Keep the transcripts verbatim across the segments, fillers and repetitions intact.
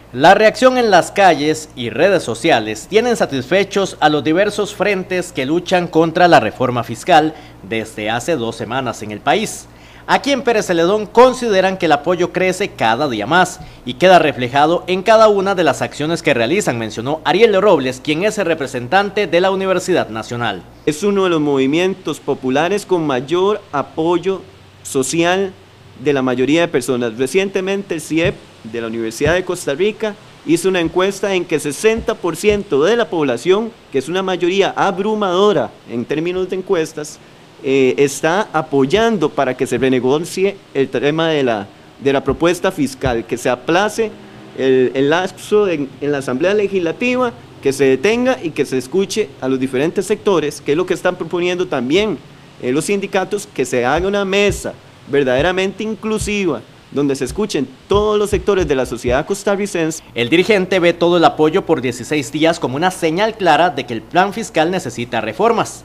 La reacción en las calles y redes sociales tienen satisfechos a los diversos frentes que luchan contra la reforma fiscal desde hace dos semanas en el país. Aquí en Pérez Celedón consideran que el apoyo crece cada día más y queda reflejado en cada una de las acciones que realizan, mencionó Ariel Robles, quien es el representante de la Universidad Nacional. Es uno de los movimientos populares con mayor apoyo social de la mayoría de personas. Recientemente el C I E P de la Universidad de Costa Rica hizo una encuesta en que sesenta por ciento de la población, que es una mayoría abrumadora en términos de encuestas, eh, está apoyando para que se renegocie el tema de la, de la propuesta fiscal, que se aplace el, el lapso en, en la Asamblea Legislativa, que se detenga y que se escuche a los diferentes sectores, que es lo que están proponiendo también eh, los sindicatos, que se haga una mesa verdaderamente inclusiva, donde se escuchen todos los sectores de la sociedad costarricense. El dirigente ve todo el apoyo por dieciséis días como una señal clara de que el plan fiscal necesita reformas.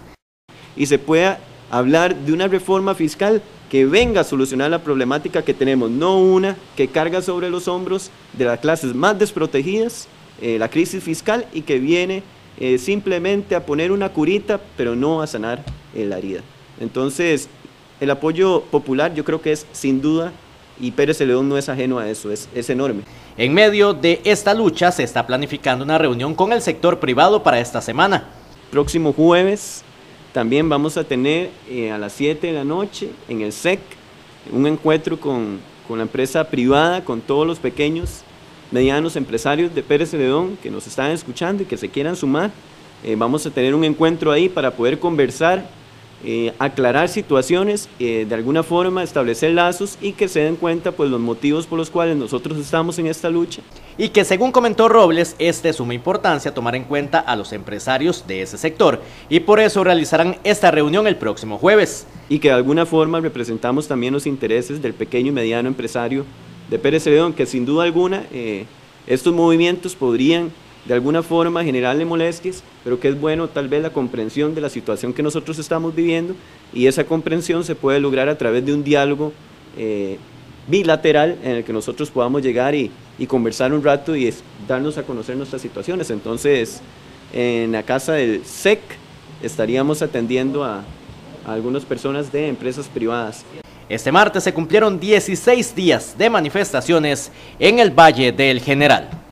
Y se pueda hablar de una reforma fiscal que venga a solucionar la problemática que tenemos, no una que carga sobre los hombros de las clases más desprotegidas, eh, la crisis fiscal, y que viene eh, simplemente a poner una curita, pero no a sanar eh, la herida. Entonces, el apoyo popular yo creo que es sin duda, y Pérez Celedón no es ajeno a eso, es, es enorme. En medio de esta lucha se está planificando una reunión con el sector privado para esta semana. Próximo jueves también vamos a tener eh, a las siete de la noche en el S E C un encuentro con, con la empresa privada, con todos los pequeños, medianos empresarios de Pérez Celedón que nos están escuchando y que se quieran sumar. Eh, vamos a tener un encuentro ahí para poder conversar, Eh, aclarar situaciones, eh, de alguna forma establecer lazos y que se den cuenta pues los motivos por los cuales nosotros estamos en esta lucha. Y que según comentó Robles, es de suma importancia tomar en cuenta a los empresarios de ese sector y por eso realizarán esta reunión el próximo jueves. Y que de alguna forma representamos también los intereses del pequeño y mediano empresario de Pérez Celedón, que sin duda alguna eh, estos movimientos podrían de alguna forma generarle molestias, pero que es bueno tal vez la comprensión de la situación que nosotros estamos viviendo, y esa comprensión se puede lograr a través de un diálogo eh, bilateral en el que nosotros podamos llegar y, y conversar un rato y es, darnos a conocer nuestras situaciones. Entonces, en la casa del S E C estaríamos atendiendo a, a algunas personas de empresas privadas. Este martes se cumplieron dieciséis días de manifestaciones en el Valle del General.